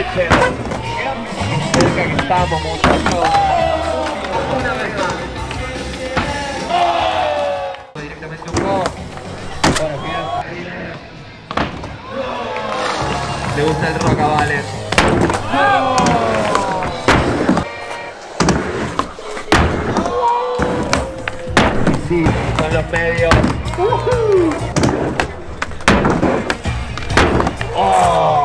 aprovechen. Cerca que estamos, muchachos. Una vez más. Directamente un gol. Bueno, bien. Le gusta el rock a Vales. Y sí, son los medios. Oh.